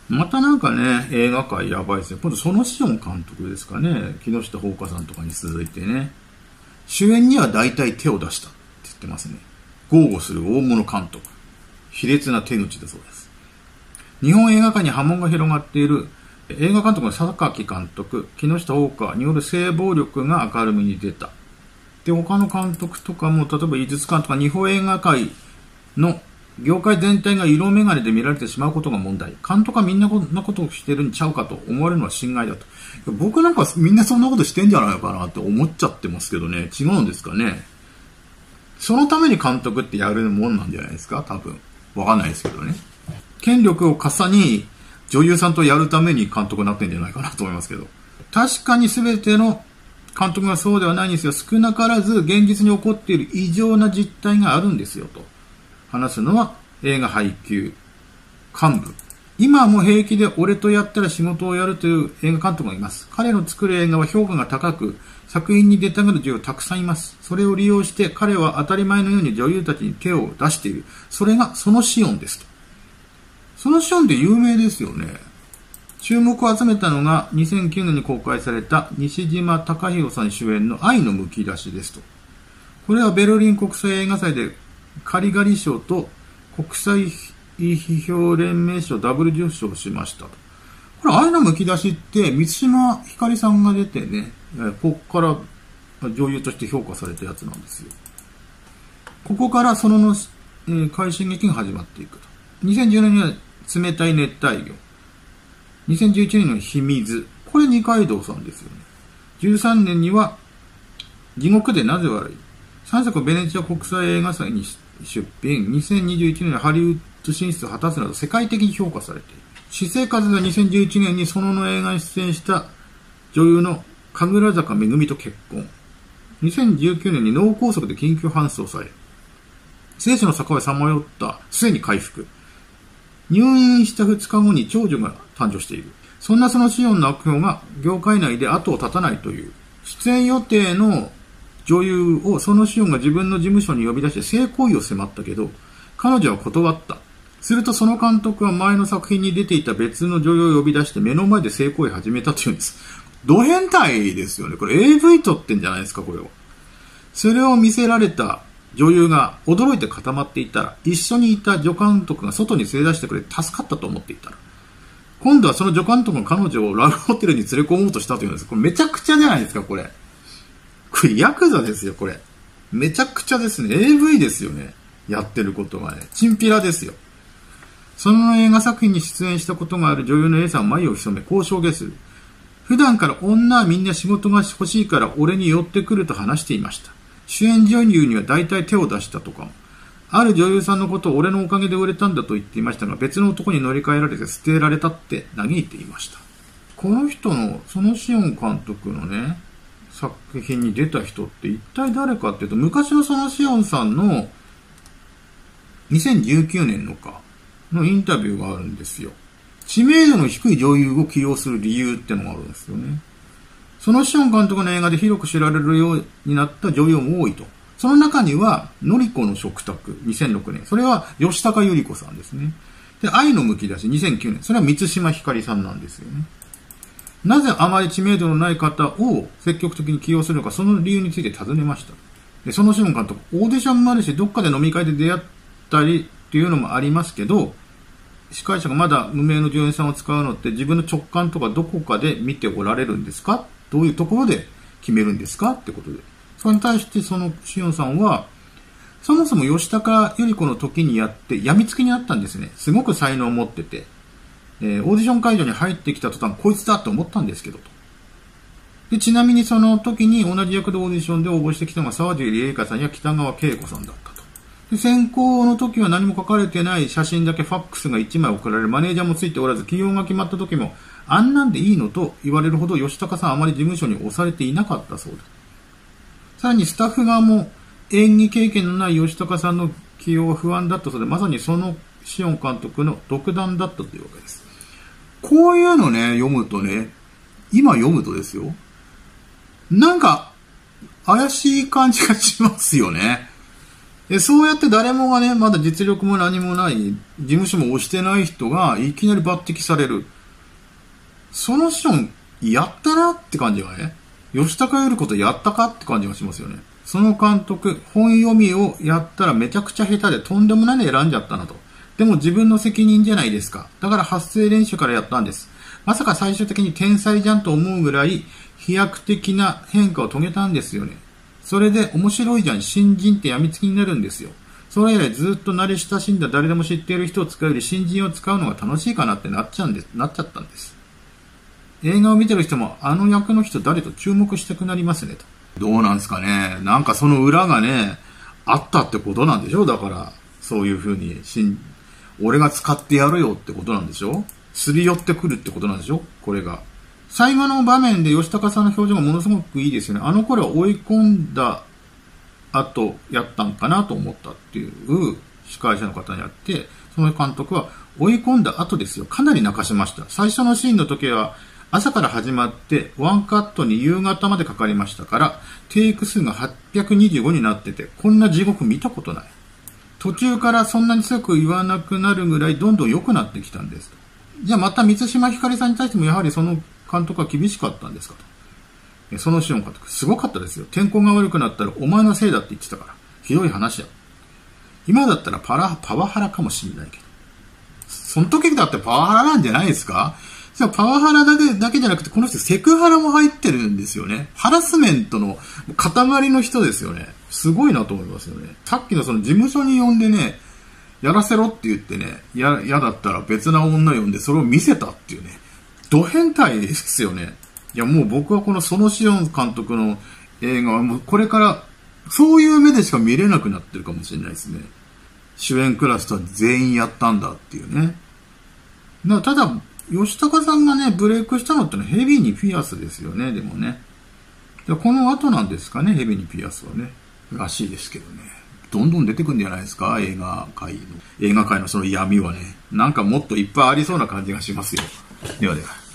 またなんかね、映画界やばいですね。今度、園子温監督ですかね。木下ほうかさんとかに続いてね。主演には大体手を出したって言ってますね。豪語する大物監督。卑劣な手口だそうです。日本映画界に波紋が広がっている映画監督の榊監督、木下ほうかによる性暴力が明るみに出た。で、他の監督とかも、例えば井筒監督が日本映画界の業界全体が色眼鏡で見られてしまうことが問題。監督はみんなこんなことをしてるんちゃうかと思われるのは侵害だと。僕なんかみんなそんなことしてんじゃないかなって思っちゃってますけどね。違うんですかね。そのために監督ってやるもんなんじゃないですか、多分。わかんないですけどね。権力を重に女優さんとやるために監督になってんじゃないかなと思いますけど。確かに全ての監督がそうではないんですよ。少なからず現実に起こっている異常な実態があるんですよと。話すのは映画配給幹部。今も平気で俺とやったら仕事をやるという映画監督がいます。彼の作る映画は評価が高く、作品に出たがる女優たくさんいます。それを利用して彼は当たり前のように女優たちに手を出している。それが園子温ですと。園子温って有名ですよね。注目を集めたのが2009年に公開された西島隆弘さん主演の愛のむき出しですと。これはベルリン国際映画祭でカリガリ賞と国際批評連盟賞ダブル受賞しましたと。これ愛のむき出しって満島ひかりさんが出てね、ここから女優として評価されたやつなんですよ。ここからその快進撃が始まっていくと。2010年には冷たい熱帯魚。2011年の秘密。これ二階堂さんですよね。13年には地獄でなぜ笑い。3作ベネチア国際映画祭に出品。2021年にハリウッド進出を果たすなど世界的に評価されている。私生活が2011年にその映画に出演した女優の神楽坂めぐみと結婚。2019年に脳梗塞で緊急搬送され、生死の坂をさまよった末に回復。入院した2日後に長女が誕生している。そんな園子温の悪評が業界内で後を絶たないという。出演予定の女優を園子温が自分の事務所に呼び出して性行為を迫ったけど、彼女は断った。するとその監督は前の作品に出ていた別の女優を呼び出して目の前で性行為を始めたというんです。ド変態ですよね。これ AV 撮ってんじゃないですか、これを。それを見せられた女優が驚いて固まっていたら、一緒にいた助監督が外に連れ出してくれて助かったと思っていたら、今度はその助監督が彼女をラブホテルに連れ込もうとしたというんです。これめちゃくちゃじゃないですか、これ。これヤクザですよ、これ。めちゃくちゃですね。AV ですよね。やってることがね。チンピラですよ。その映画作品に出演したことがある女優の A さんは眉を潜め、こう証言する。普段から女はみんな仕事が欲しいから俺に寄ってくると話していました。主演女優には大体手を出したとかも。ある女優さんのことを俺のおかげで売れたんだと言っていましたが、別の男に乗り換えられて捨てられたって嘆いていました。この人の、園子温監督のね、作品に出た人って一体誰かっていうと、昔の園子温さんの2019年のインタビューがあるんですよ。知名度の低い女優を起用する理由ってのがあるんですよね。園子温監督の映画で広く知られるようになった女優も多いと。その中には、のりこの食卓、2006年。それは吉高由里子さんですね。で、愛のむき出し、2009年。それは満島ひかりさんなんですよね。なぜあまり知名度のない方を積極的に起用するのか、その理由について尋ねました。で、園子温監督、オーディションもあるし、どっかで飲み会で出会ったりっていうのもありますけど、司会者がまだ無名の女優さんを使うのって自分の直感とかどこかで見ておられるんですか？どういうところで決めるんですかってことで。それに対して園子温さんは、そもそも吉高由里子の時にやって病みつきになったんですね。すごく才能を持ってて。オーディション会場に入ってきた途端、こいつだと思ったんですけどと。で、ちなみにその時に同じ役でオーディションで応募してきたのが沢尻エリカさんや北川景子さんだったと。で、選考の時は何も書かれてない写真だけファックスが1枚送られる。マネージャーもついておらず、起用が決まった時も、あんなんでいいのと言われるほど吉高さんはあまり事務所に押されていなかったそうだ。さらにスタッフ側も演技経験のない吉高さんの起用は不安だったそうで、まさに園子温監督の独断だったというわけです。こういうのね、読むとね、今読むとですよ、なんか怪しい感じがしますよね。 そうやって誰もがね、まだ実力も何もない、事務所も押してない人がいきなり抜擢される。そのシオン、やったなって感じがね、吉高由里子とやったかって感じがしますよね。その監督、本読みをやったらめちゃくちゃ下手でとんでもないの選んじゃったなと。でも自分の責任じゃないですか。だから発声練習からやったんです。まさか最終的に天才じゃんと思うぐらい飛躍的な変化を遂げたんですよね。それで面白いじゃん、新人って病みつきになるんですよ。それ以来ずっと慣れ親しんだ誰でも知っている人を使うより新人を使うのが楽しいかなってなっちゃったんです。映画を見てる人もあの役の人誰と注目したくなりますねと。どうなんですかね。なんかその裏がね、あったってことなんでしょ。だから、そういう風に、俺が使ってやるよってことなんでしょ。すり寄ってくるってことなんでしょ。これが。最後の場面で吉高さんの表情がものすごくいいですよね。あの頃は追い込んだ後やったんかなと思ったっていう司会者の方にあって、その監督は追い込んだ後ですよ。かなり泣かしました。最初のシーンの時は朝から始まってワンカットに夕方までかかりましたから、テイク数が825になってて、こんな地獄見たことない。途中からそんなに強く言わなくなるぐらいどんどん良くなってきたんです。じゃあまた満島ひかりさんに対してもやはりその監督は厳しかったんですかと。そのシオン監督、すごかったですよ。天候が悪くなったらお前のせいだって言ってたから。ひどい話や。今だったらパワハラかもしれないけど。その時だってパワハラなんじゃないですか。パワハラだけじゃなくて、この人セクハラも入ってるんですよね。ハラスメントの塊の人ですよね。すごいなと思いますよね。さっきのその事務所に呼んでね、やらせろって言ってね、嫌だったら別な女呼んでそれを見せたっていうね。ド変態ですよね。いやもう僕はこの園シオン監督の映画はもうこれからそういう目でしか見れなくなってるかもしれないですね。主演クラスとは全員やったんだっていうね。ただ、吉高さんがね、ブレイクしたのってのはヘビにピアスですよね、でもね。この後なんですかね、ヘビにピアスはね。らしいですけどね。どんどん出てくるんじゃないですか、映画界のその闇はね。なんかもっといっぱいありそうな感じがしますよ。ではでは。